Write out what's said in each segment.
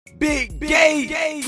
Big Gay.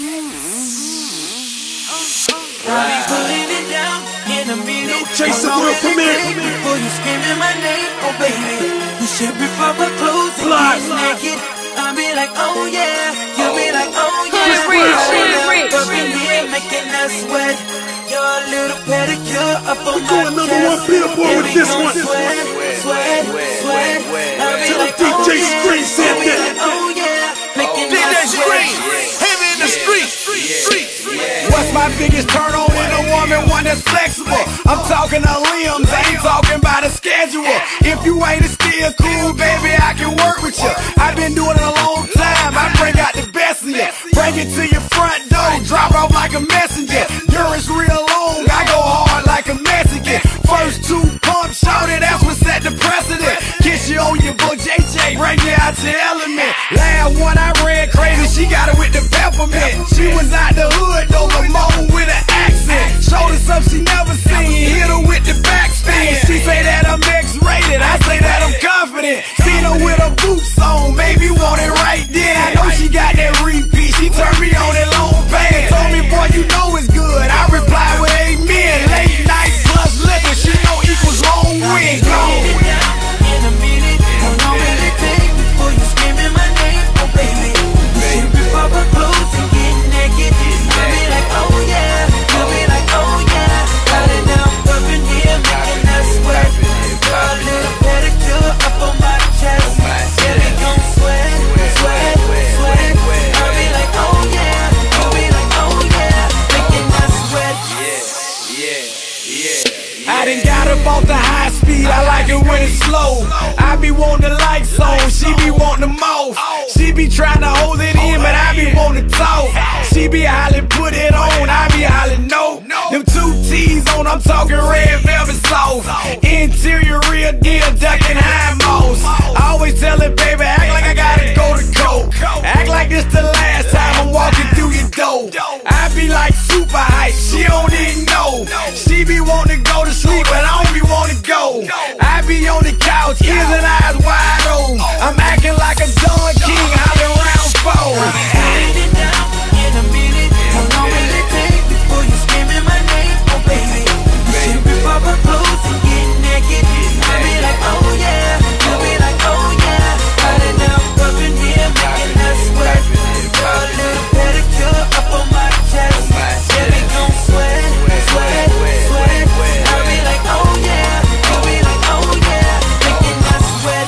I'll be putting it down in a minute. Chase the world premiere. Before you screaming my name, oh baby, you should rip off her clothes and get naked. I'll be like, oh yeah, you'll be like, oh yeah. Up in here making us sweat. Your little pedicure up on my going number one Billboard with this one. Sweat. I'll be like, DJ Scream said oh that. yeah, making us sweat. Heavy in the street. What's my biggest turn on in a woman? One that's flexible. I'm talking her limbs, I ain't talking about a schedule. If you ain't still cool, baby, I can work with you. I've been doing it a long time. I bring out the best in you. Bring it to your front door, drop off like a messenger. Yours real long, I go hard like a Mexican. First two pumps, shorty, that's what set the precedent. Kiss you on your book, JJ, bring you out to element. Last one I ran crazy, she got it with the peppermint. She was out the hood, though, Lamone with an accent. Showed her something she never seen, hit her with the backspin. She say that I'm X-rated, I say that I'm confident. Seen her with her boots on, made me want it right then. I know she got that repeat, she turned me on that long band. Told me, boy, you know it's good, I replied with amen. Late night plus liquor, she know equals long win. Go. In a minute, how long will it take before you screaming my name? Oh baby, you should rip off her clothes and get naked. I'll be like, oh yeah, you'll be like, oh yeah. Got it now, up in here, making us sweat. Got a little pedicure up on my chest. Yeah, we gon' sweat. I'll be like, oh yeah, you'll be like, oh yeah, making us sweat. I done got up off the high speed, I like it when it's slow. I be wanting the lights on, she be wanting the mouth. She be trying to hold it in, but I be wanting to talk. She be hollering, put it on, I be hollering, no. Them two T's on, I'm talking red velvet sauce. Interior real deal, ducking high moss. I always tell it, baby, act like I gotta go to coke. Act like this the last time I'm walking through your door. I be like super hype, she don't even know. She be wanting to go to sleep, but I don't be wanting to go. I be on the couch, ears and eyes wide open. I'm acting like a Don King, hollering round four. Putting it down in a minute. How long will it take before you screaming my name? Oh baby, you should rip off her clothes and get naked. I'll be like, oh yeah, you'll be like, oh yeah. Got it now, up in here, making us sweat. Got a little pedicure up on my chest. Yeah, we gon' sweat. I'll be like, oh yeah, you'll be like, oh yeah, making us sweat.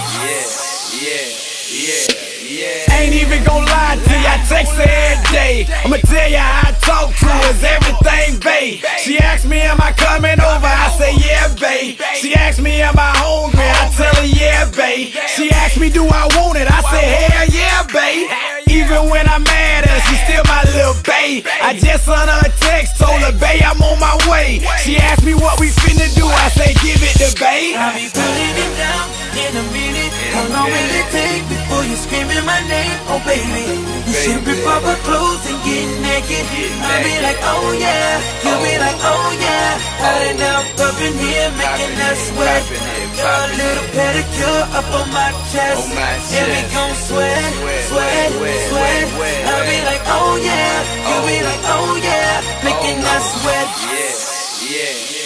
Ain't even gon' lie to you, I text her every day. I'ma tell you how I talk to her, is everything, babe. She asks me, am I coming over? I say, yeah, babe. She asks me, am I hungry? I tell her, yeah, babe. She asks me, do I want it? I say, hell yeah, babe. Even when I'm mad at her, she's still my little babe. I just sent her a text, told her, babe, I'm on my way. She asked me what we finna do, I say, give it to babe. I'll be putting it down in a minute. How long will it take before you screaming my name? Oh baby, you should rip off her clothes and get naked. I'll be like, oh yeah, you'll be like, oh yeah. Got it now, up in here, making us sweat. Got a little pedicure up on my chest. Yeah, we gon' sweat. I'll be like, oh yeah, you'll be like, oh yeah, making us sweat.